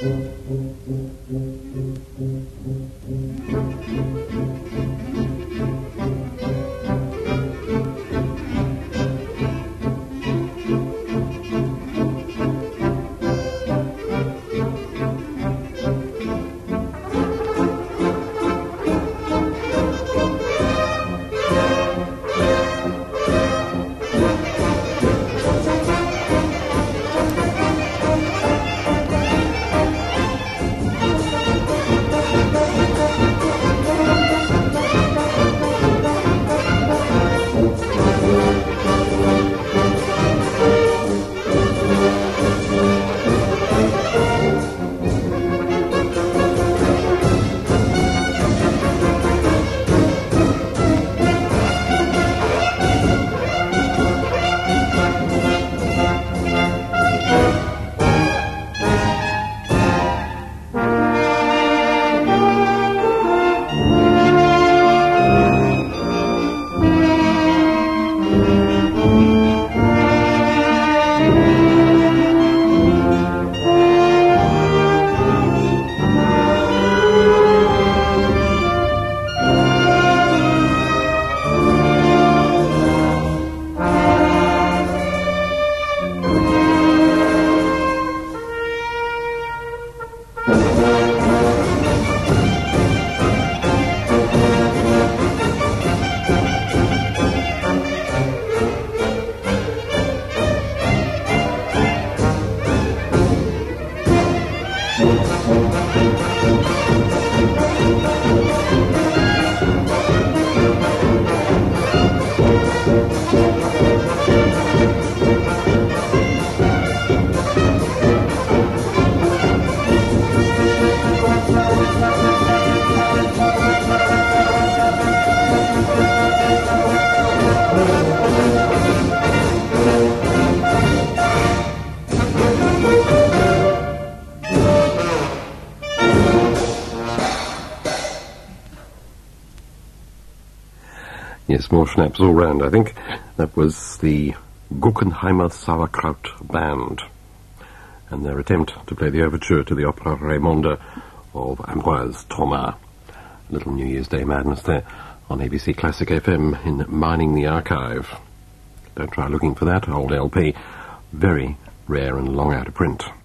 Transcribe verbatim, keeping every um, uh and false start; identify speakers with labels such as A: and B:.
A: Yes, more schnapps all round, I think. That was the Guckenheimer Sour Kraut Band and their attempt to play the overture to the opera Raymonda of Ambroise Thomas. A little New Year's Day madness there on A B C Classic F M in Mining the Archive. Don't try looking for that old L P. Very rare and long out of print.